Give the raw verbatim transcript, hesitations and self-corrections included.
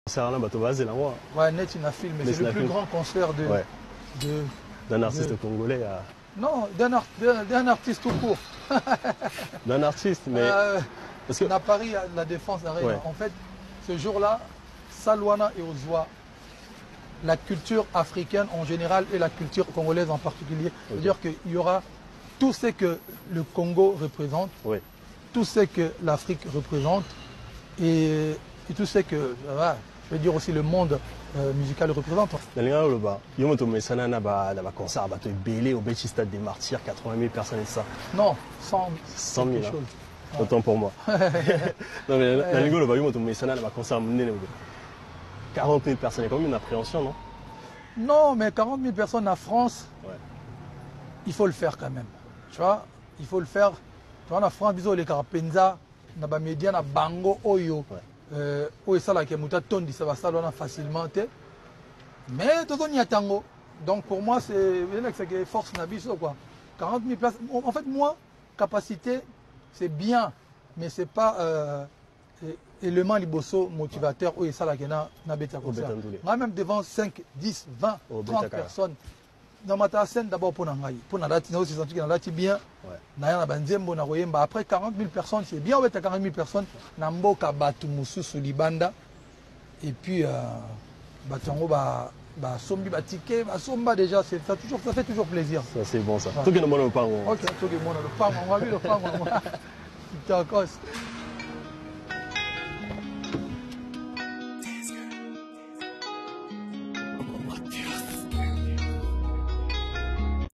C'est un bateau basé là, moi. Ouais, net, il a film, mais c'est le plus grand concert de. Ouais. de d'un artiste de... congolais à. Non, d'un art... artiste tout court. D'un artiste, mais. Euh, Parce que... On a Paris, à la Défense d'Arena. Ouais. En fait, ce jour-là, Salwana et Ozwa, la culture africaine en général et la culture congolaise en particulier. Okay. C'est-à-dire qu'il y aura tout ce que le Congo représente, oui. tout ce que l'Afrique représente et, et tout ce que, voilà, je veux dire aussi le monde euh, musical représente. Il y a un concert à Belé au Belchi Stade des Martyrs, quatre-vingt mille personnes et ça. Non, cent mille. Hein. Ouais. Autant pour moi. Non mais la Ligue, le concert quarante mille personnes, il y a quand même une appréhension, non? Non, mais quarante mille personnes en France, ouais. Il faut le faire quand même. Tu vois, il faut le faire. Tu vois, en France, bisous les Carapenza, na média na bango oyo, oyo ça là qui est muta tondi ça va ça là facilement. Mais tout on y a tango. Donc pour moi c'est c'est force nabiso quoi. quarante mille places. En fait moi capacité c'est bien, mais c'est pas euh, élément liboso motivateur oyo ça là qui na na beta comme ça. Moi même devant cinq, dix, vingt, trente personnes. Dans ma scène d'abord pour Nangaï, pour Nadati, aussi senti que Nadati bien, Naya Banzembo, Naroyemba. Après quarante mille personnes, c'est bien, on va être à quarante mille personnes, Nambo Kabatumusu Sulibanda, et puis Batango, bah, Sombi, bah, Ticket, bah, Somba déjà, ça, toujours, ça fait toujours plaisir. Ça c'est bon ça. Tout le monde le parle. Ok, tout le monde le parle, on va vu le parle.